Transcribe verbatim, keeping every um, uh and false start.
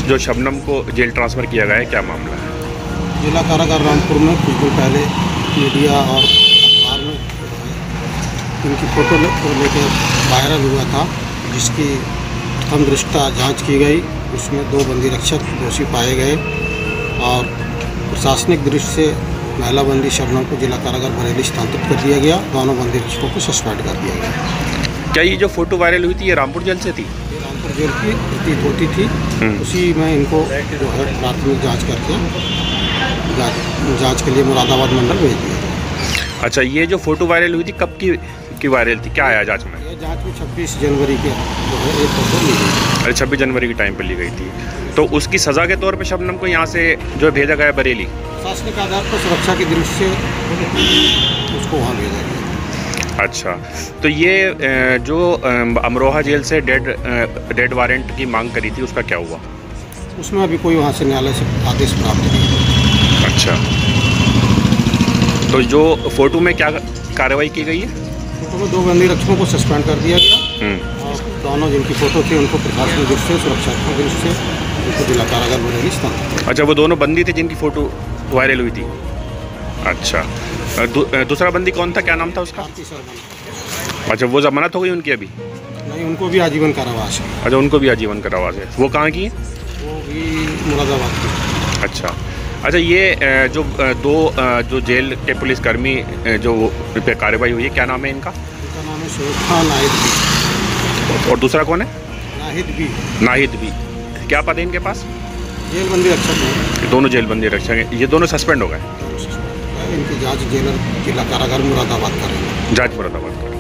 जो शबनम को jail transfer किया गया है, क्या मामला है? जिला कारागार रामपुर में कुछ दिन पहले मीडिया और अखबार में इनकी फ़ोटो लेकर वायरल हुआ था, जिसकी प्रथम दृष्टया जांच की गई। उसमें दो बंदी रक्षक दोषी पाए गए और प्रशासनिक दृष्टि से महिला बंदी शबनम को जिला कारागार बरेली स्थानांतरित कर दिया गया। दोनों बंदी रक्षकों को सस्पेंड कर दिया गया। क्या ये जो फ़ोटो वायरल हुई थी ये रामपुर जेल से थी? ये रामपुर जेल की प्रतीत होती थी। उसी में इनको जो है प्राथमिक जाँच करके जांच के लिए मुरादाबाद मंडल भेज दिया। अच्छा, ये जो फ़ोटो वायरल हुई थी कब की की वायरल थी, क्या आया जांच में? ये जांच में छब्बीस जनवरी के जो है एक फोटो ली गई। अरे छब्बीस जनवरी के टाइम पर ली गई थी। तो उसकी सज़ा के तौर पे शबनम को यहाँ से जो भेजा गया बरेली, प्रशासनिक आधार पर सुरक्षा की दृष्टि से उसको वहाँ भेजा गया। अच्छा, तो ये जो अमरोहा जेल से डेड डेड वारंट की मांग करी थी उसका क्या हुआ? उसमें अभी कोई वहाँ से न्यायालय से आदेश प्राप्त नहीं हुआ। अच्छा, तो जो फ़ोटो में क्या कार्रवाई की गई है? फोटो में दो बंदी रक्षकों को सस्पेंड कर दिया गया और दोनों जिनकी फ़ोटो थी उनको प्रशासनिक दृष्टि से सुरक्षा की दृष्टि से उनको जिला कारागार बरेली स्थानांतरित। अच्छा, वो दोनों बंदी थे जिनकी फ़ोटो वायरल हुई थी? अच्छा, दू, दूसरा बंदी कौन था, क्या नाम था उसका? अच्छा, वो जमानत हो गई उनकी अभी? नहीं, उनको भी आजीवन कारावास है। अच्छा, उनको भी आजीवन कारावास है। वो कहाँ की है? वो भी मुरादाबाद की। अच्छा अच्छा, ये जो दो जो जेल के पुलिसकर्मी जो पे कार्रवाई हुई है, क्या नाम है इनका? इनका नाम है शोएब खान नाहिद भी। और दूसरा कौन है? नाहिद भी। नाहिद भी, क्या पद है इनके पास? जेल बंदी रक्षक है। दोनों जेल बंदी रक्षक हैं। ये दोनों सस्पेंड हो गए? इनकी जांच जेलर जिला कारागार मुरादाबाद करेंगे। जांच मुरादाबाद करेंगे।